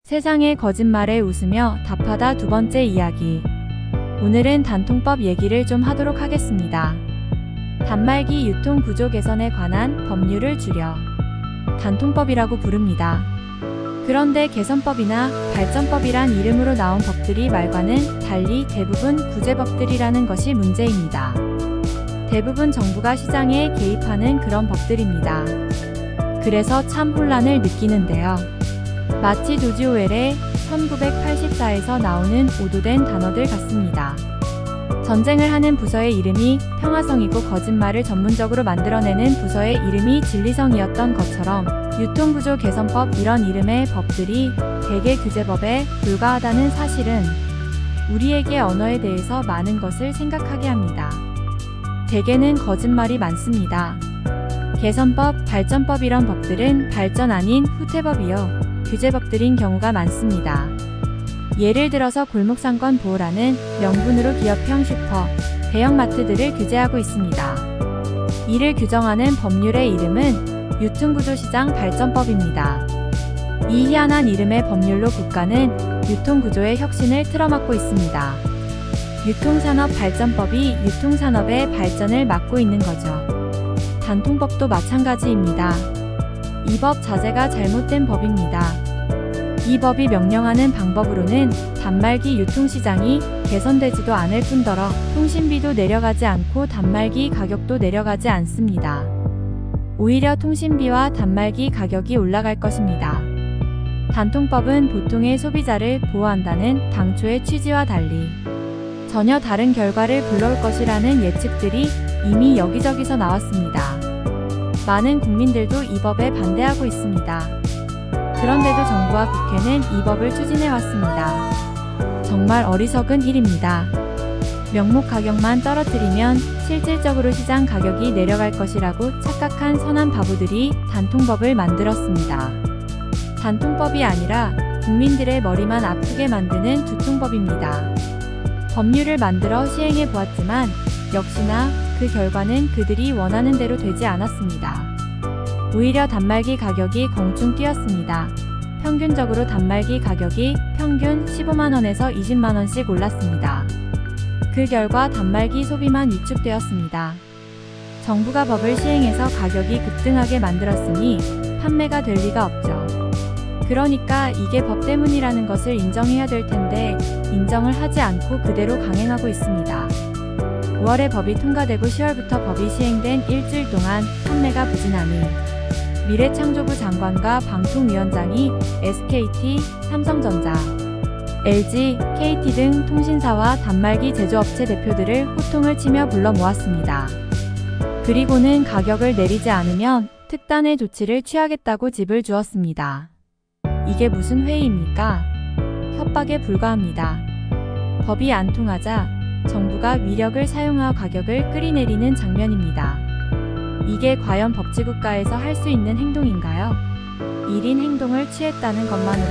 세상의 거짓말에 웃으며 답하다 두 번째 이야기. 오늘은 단통법 얘기를 좀 하도록 하겠습니다. 단말기 유통 구조 개선에 관한 법률을 줄여 단통법이라고 부릅니다. 그런데 개선법이나 발전법이란 이름으로 나온 법들이 말과는 달리 대부분 구제법들이라는 것이 문제입니다. 대부분 정부가 시장에 개입하는 그런 법들입니다. 그래서 참 혼란을 느끼는데요. 마치 조지 오웰의 1984에서 나오는 오도된 단어들 같습니다. 전쟁을 하는 부서의 이름이 평화성이고 거짓말을 전문적으로 만들어내는 부서의 이름이 진리성이었던 것처럼 유통구조 개선법 이런 이름의 법들이 대개 규제법에 불과하다는 사실은 우리에게 언어에 대해서 많은 것을 생각하게 합니다. 대개는 거짓말이 많습니다. 개선법, 발전법 이런 법들은 발전 아닌 후퇴법이요. 규제법들인 경우가 많습니다. 예를 들어서 골목상권 보호라는 명분으로 기업형 슈퍼, 대형마트들을 규제하고 있습니다. 이를 규정하는 법률의 이름은 유통구조시장 발전법입니다. 이 희한한 이름의 법률로 국가는 유통구조의 혁신을 틀어막고 있습니다. 유통산업 발전법이 유통산업의 발전을 막고 있는 거죠. 단통법도 마찬가지입니다. 이 법 자체가 잘못된 법입니다. 이 법이 명령하는 방법으로는 단말기 유통시장이 개선되지도 않을 뿐더러 통신비도 내려가지 않고 단말기 가격도 내려가지 않습니다. 오히려 통신비와 단말기 가격이 올라갈 것입니다. 단통법은 보통의 소비자를 보호한다는 당초의 취지와 달리 전혀 다른 결과를 불러올 것이라는 예측들이 이미 여기저기서 나왔습니다. 많은 국민들도 이 법에 반대하고 있습니다. 그런데도 정부와 국회는 이 법을 추진해왔습니다. 정말 어리석은 일입니다. 명목 가격만 떨어뜨리면 실질적으로 시장 가격이 내려갈 것이라고 착각한 선한 바보들이 단통법을 만들었습니다. 단통법이 아니라 국민들의 머리만 아프게 만드는 두통법입니다. 법률을 만들어 시행해 보았지만 역시나 그 결과는 그들이 원하는 대로 되지 않았습니다. 오히려 단말기 가격이 공중 뛰었습니다. 평균적으로 단말기 가격이 평균 15만원에서 20만원씩 올랐습니다. 그 결과 단말기 소비만 위축되었습니다. 정부가 법을 시행해서 가격이 급등하게 만들었으니 판매가 될 리가 없죠. 그러니까 이게 법 때문이라는 것을 인정해야 될 텐데 인정을 하지 않고 그대로 강행하고 있습니다. 5월에 법이 통과되고 10월부터 법이 시행된 일주일 동안 판매가 부진하니 미래창조부 장관과 방통위원장이 SKT, 삼성전자, LG, KT 등 통신사와 단말기 제조업체 대표들을 호통을 치며 불러 모았습니다. 그리고는 가격을 내리지 않으면 특단의 조치를 취하겠다고 짚을 주었습니다. 이게 무슨 회의입니까? 협박에 불과합니다. 법이 안 통하자 정부가 위력을 사용하여 가격을 끌어내리는 장면입니다. 이게 과연 법치국가에서 할 수 있는 행동인가요? 1인 행동을 취했다는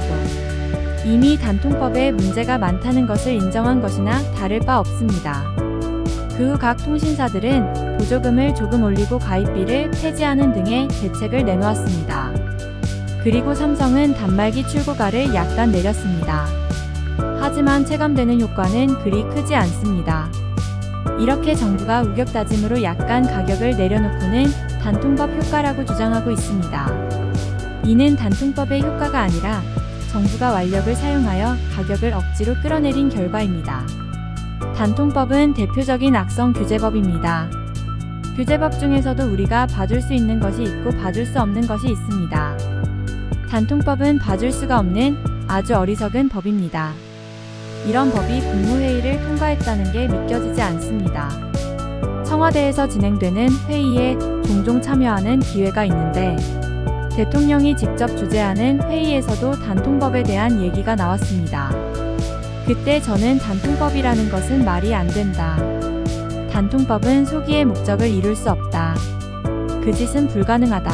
것만으로도 이미 단통법에 문제가 많다는 것을 인정한 것이나 다를 바 없습니다. 그 후 각 통신사들은 보조금을 조금 올리고 가입비를 폐지하는 등의 대책을 내놓았습니다. 그리고 삼성은 단말기 출고가를 약간 내렸습니다. 하지만 체감되는 효과는 그리 크지 않습니다. 이렇게 정부가 우격다짐으로 약간 가격을 내려놓고는 단통법 효과라고 주장하고 있습니다. 이는 단통법의 효과가 아니라 정부가 완력을 사용하여 가격을 억지로 끌어내린 결과입니다. 단통법은 대표적인 악성 규제법입니다. 규제법 중에서도 우리가 봐줄 수 있는 것이 있고 봐줄 수 없는 것이 있습니다. 단통법은 봐줄 수가 없는 아주 어리석은 법입니다. 이런 법이 국무회의를 통과했다는 게 믿겨지지 않습니다. 청와대에서 진행되는 회의에 종종 참여하는 기회가 있는데 대통령이 직접 주재하는 회의에서도 단통법에 대한 얘기가 나왔습니다. 그때 저는 단통법이라는 것은 말이 안 된다. 단통법은 소기의 목적을 이룰 수 없다. 그 짓은 불가능하다.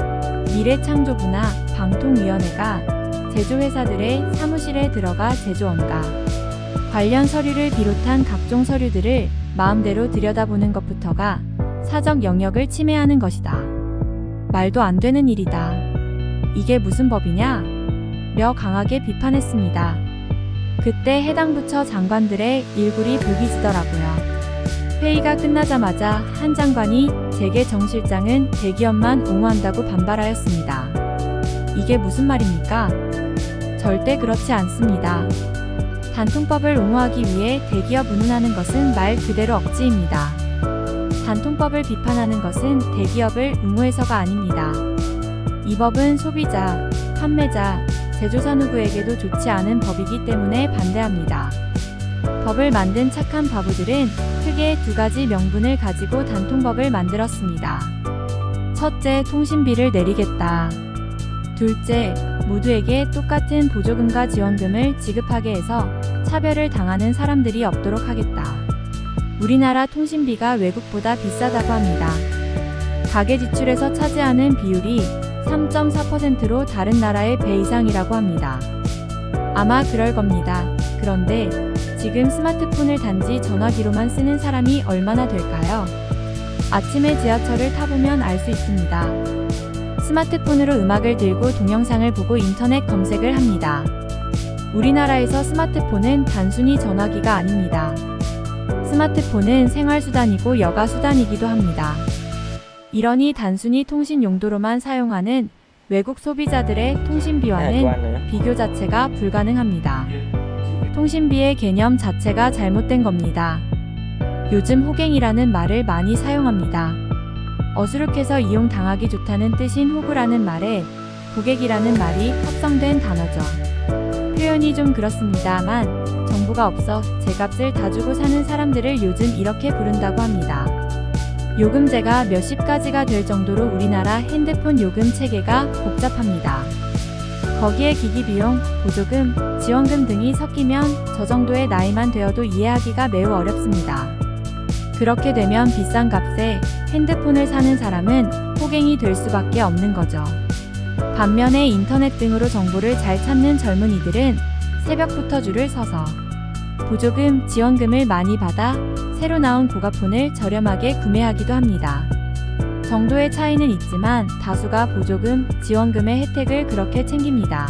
미래창조부나 방통위원회가 제조회사들의 사무실에 들어가 제조원가 관련 서류를 비롯한 각종 서류들을 마음대로 들여다보는 것부터가 사적 영역을 침해하는 것이다. 말도 안 되는 일이다. 이게 무슨 법이냐? 며 강하게 비판했습니다. 그때 해당 부처 장관들의 일굴이 불기지더라고요. 회의가 끝나자마자 한 장관이 재계 정 실장은 대기업만 옹호한다고 반발하였습니다. 이게 무슨 말입니까? 절대 그렇지 않습니다. 단통법을 옹호하기 위해 대기업 운운하는 것은 말 그대로 억지입니다. 단통법을 비판하는 것은 대기업을 옹호해서가 아닙니다. 이 법은 소비자, 판매자, 제조사 누구에게도 좋지 않은 법이기 때문에 반대합니다. 법을 만든 착한 바보들은 크게 두 가지 명분을 가지고 단통법을 만들었습니다. 첫째, 통신비를 내리겠다. 둘째, 모두에게 똑같은 보조금과 지원금을 지급하게 해서 차별을 당하는 사람들이 없도록 하겠다. 우리나라 통신비가 외국보다 비싸다고 합니다. 가계 지출에서 차지하는 비율이 3.4%로 다른 나라의 배 이상이라고 합니다. 아마 그럴 겁니다. 그런데 지금 스마트폰을 단지 전화기로만 쓰는 사람이 얼마나 될까요? 아침에 지하철을 타보면 알 수 있습니다. 스마트폰으로 음악을 들고 동영상을 보고 인터넷 검색을 합니다. 우리나라에서 스마트폰은 단순히 전화기가 아닙니다. 스마트폰은 생활수단이고 여가수단이기도 합니다. 이러니 단순히 통신 용도로만 사용하는 외국 소비자들의 통신비와는 비교 자체가 불가능합니다. 통신비의 개념 자체가 잘못된 겁니다. 요즘 호갱이라는 말을 많이 사용합니다. 어수룩해서 이용당하기 좋다는 뜻인 호구라는 말에 고객이라는 말이 합성된 단어죠. 표현이 좀 그렇습니다만 정보가 없어 제값을 다 주고 사는 사람들을 요즘 이렇게 부른다고 합니다. 요금제가 몇십 가지가 될 정도로 우리나라 핸드폰 요금 체계가 복잡합니다. 거기에 기기비용, 보조금, 지원금 등이 섞이면 저 정도의 나이만 되어도 이해하기가 매우 어렵습니다. 그렇게 되면 비싼 값에 핸드폰을 사는 사람은 호갱이 될 수밖에 없는 거죠. 반면에 인터넷 등으로 정보를 잘 찾는 젊은이들은 새벽부터 줄을 서서 보조금, 지원금을 많이 받아 새로 나온 고가폰을 저렴하게 구매하기도 합니다. 정도의 차이는 있지만 다수가 보조금, 지원금의 혜택을 그렇게 챙깁니다.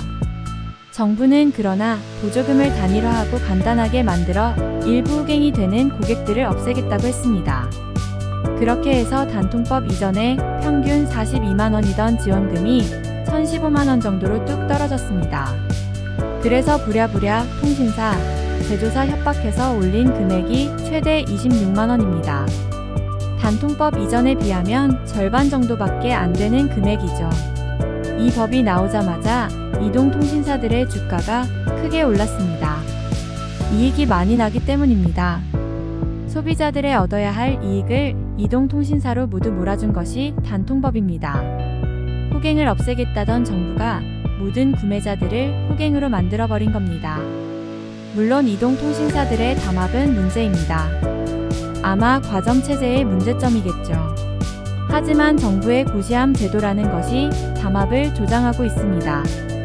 정부는 그러나 보조금을 단일화하고 간단하게 만들어 일부 호갱이 되는 고객들을 없애겠다고 했습니다. 그렇게 해서 단통법 이전에 평균 42만원이던 지원금이 1015만원 정도로 뚝 떨어졌습니다. 그래서 부랴부랴 통신사, 제조사 협박해서 올린 금액이 최대 26만원입니다. 단통법 이전에 비하면 절반 정도밖에 안 되는 금액이죠. 이 법이 나오자마자 이동통신사들의 주가가 크게 올랐습니다. 이익이 많이 나기 때문입니다. 소비자들의 얻어야 할 이익을 이동통신사로 모두 몰아준 것이 단통법입니다. 호갱을 없애겠다던 정부가 모든 구매자들을 호갱으로 만들어버린 겁니다. 물론 이동통신사들의 담합은 문제입니다. 아마 과점체제의 문제점이겠죠. 하지만 정부의 고시함 제도라는 것이 담합을 조장하고 있습니다.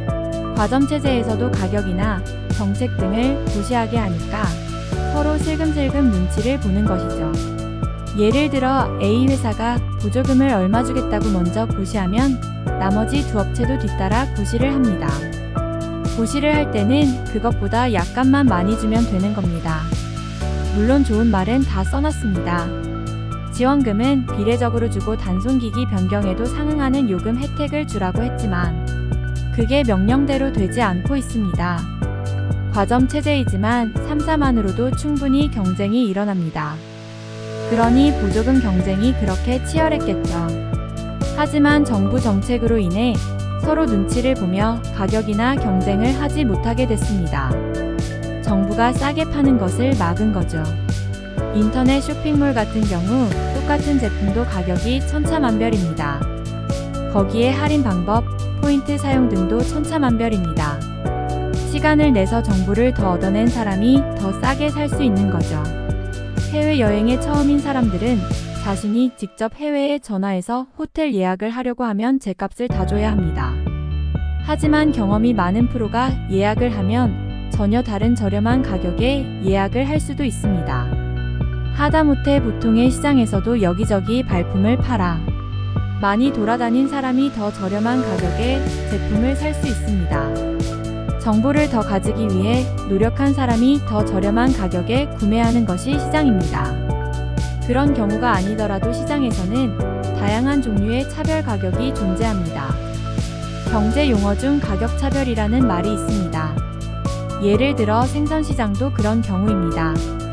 과점체제에서도 가격이나 정책 등을 고시하게 하니까 서로 슬금슬금 눈치를 보는 것이죠. 예를 들어 A 회사가 보조금을 얼마 주겠다고 먼저 고시하면 나머지 두 업체도 뒤따라 고시를 합니다. 고시를 할 때는 그것보다 약간만 많이 주면 되는 겁니다. 물론 좋은 말은 다 써놨습니다. 지원금은 비례적으로 주고 단손기기 변경에도 상응하는 요금 혜택을 주라고 했지만 그게 명령대로 되지 않고 있습니다. 과점 체제이지만 3사만으로도 충분히 경쟁이 일어납니다. 그러니 보조금 경쟁이 그렇게 치열했겠죠. 하지만 정부 정책으로 인해 서로 눈치를 보며 가격이나 경쟁을 하지 못하게 됐습니다. 정부가 싸게 파는 것을 막은 거죠. 인터넷 쇼핑몰 같은 경우 똑같은 제품도 가격이 천차만별입니다. 거기에 할인 방법, 포인트 사용 등도 천차만별입니다. 시간을 내서 정보를 더 얻어낸 사람이 더 싸게 살 수 있는 거죠. 해외여행에 처음인 사람들은 자신이 직접 해외에 전화해서 호텔 예약을 하려고 하면 제값을 다 줘야 합니다. 하지만 경험이 많은 프로가 예약을 하면 전혀 다른 저렴한 가격에 예약을 할 수도 있습니다. 하다못해 보통의 시장에서도 여기저기 발품을 팔아 많이 돌아다닌 사람이 더 저렴한 가격에 제품을 살 수 있습니다. 정보를 더 가지기 위해 노력한 사람이 더 저렴한 가격에 구매하는 것이 시장입니다. 그런 경우가 아니더라도 시장에서는 다양한 종류의 차별 가격이 존재합니다. 경제 용어 중 가격 차별이라는 말이 있습니다. 예를 들어 생선시장도 그런 경우입니다.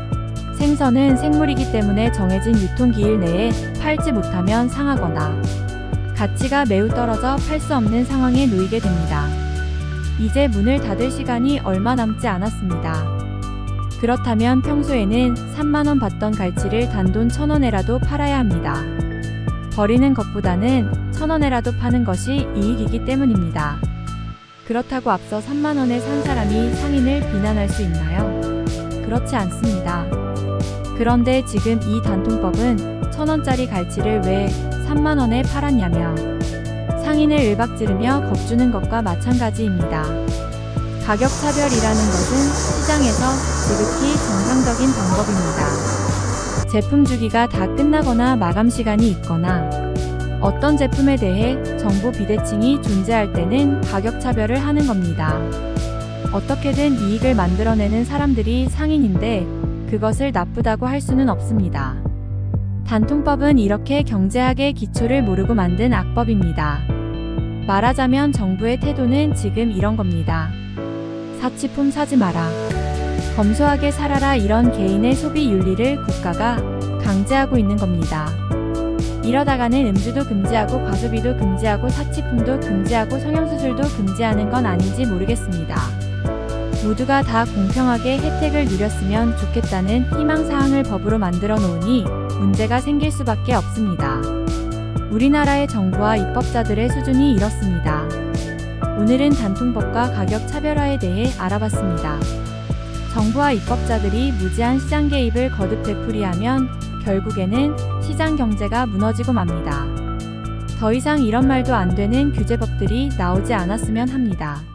생선은 생물이기 때문에 정해진 유통기일 내에 팔지 못하면 상하거나 가치가 매우 떨어져 팔 수 없는 상황에 놓이게 됩니다. 이제 문을 닫을 시간이 얼마 남지 않았습니다. 그렇다면 평소에는 3만원 받던 갈치를 단돈 1,000원에라도 팔아야 합니다. 버리는 것보다는 1,000원에라도 파는 것이 이익이기 때문입니다. 그렇다고 앞서 3만원에 산 사람이 상인을 비난할 수 있나요? 그렇지 않습니다. 그런데 지금 이 단통법은 1,000원짜리 갈치를 왜 3만원에 팔았냐며 상인을 일박지르며 겁주는 것과 마찬가지입니다. 가격 차별이라는 것은 시장에서 지극히 정상적인 방법입니다. 제품 주기가 다 끝나거나 마감 시간이 있거나 어떤 제품에 대해 정보 비대칭이 존재할 때는 가격 차별을 하는 겁니다. 어떻게든 이익을 만들어내는 사람들이 상인인데 그것을 나쁘다고 할 수는 없습니다. 단통법은 이렇게 경제학의 기초를 모르고 만든 악법입니다. 말하자면 정부의 태도는 지금 이런 겁니다. 사치품 사지 마라. 검소하게 살아라. 이런 개인의 소비 윤리를 국가가 강제하고 있는 겁니다. 이러다가는 음주도 금지하고 과소비도 금지하고 사치품도 금지하고 성형수술도 금지하는 건 아닌지 모르겠습니다. 모두가 다 공평하게 혜택을 누렸으면 좋겠다는 희망사항을 법으로 만들어 놓으니 문제가 생길 수밖에 없습니다. 우리나라의 정부와 입법자들의 수준이 이렇습니다. 오늘은 단통법과 가격 차별화에 대해 알아봤습니다. 정부와 입법자들이 무제한 시장 개입을 거듭 되풀이하면 결국에는 시장 경제가 무너지고 맙니다. 더 이상 이런 말도 안 되는 규제법들이 나오지 않았으면 합니다.